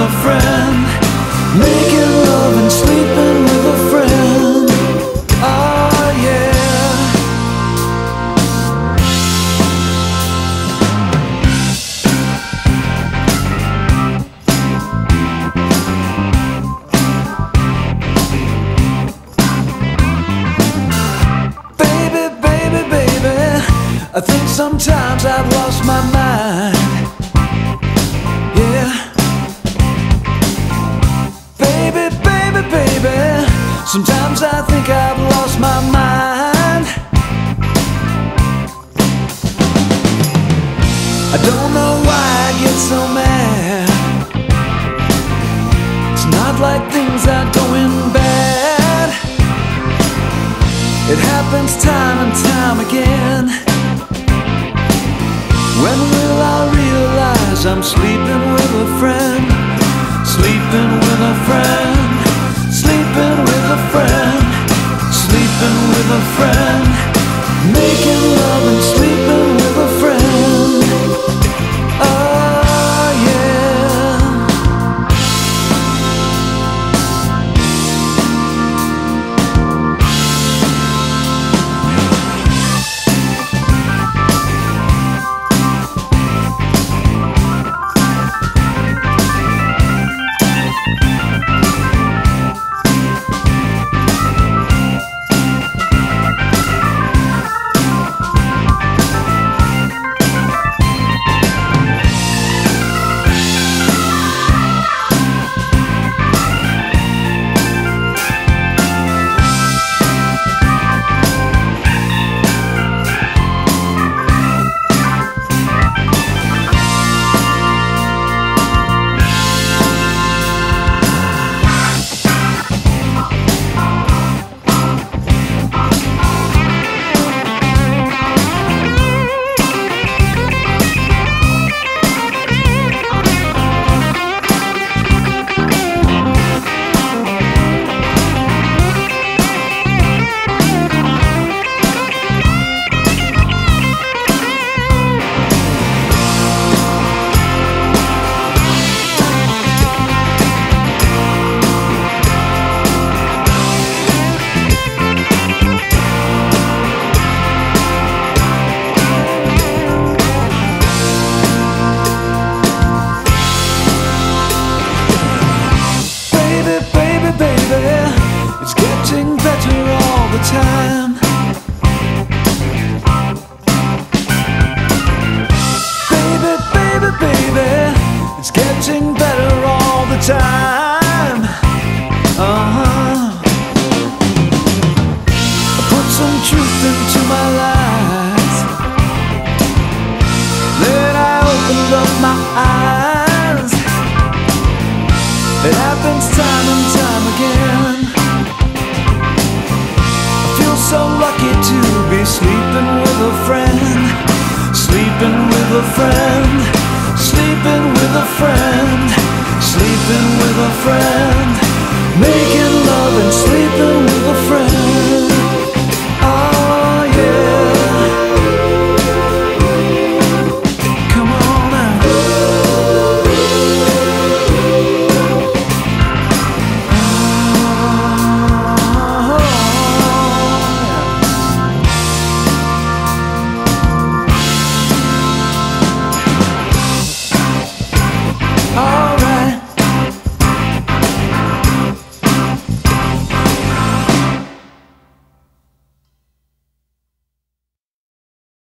a friend, making love and sleeping with a friend. Oh yeah. Baby, baby, baby, I think sometimes I've lost my mind. Yeah. Baby, baby, baby, sometimes I think I've lost my mind. I don't know why I get so mad. It's not like things are going bad. It happens time and time again. When will I realize I'm sleeping with a friend? Sleeping with a friend, sleeping with a friend, sleeping with a friend, making love and sleeping with a friend. Oh yeah. It's getting better all the time. Baby, baby, baby, it's getting better all the time. I put some truth into my life, then I opened up my eyes. It happens time and time again. So lucky to be sleeping with a friend, sleeping with a friend, sleeping with a friend, sleeping with a friend, making love and sleeping with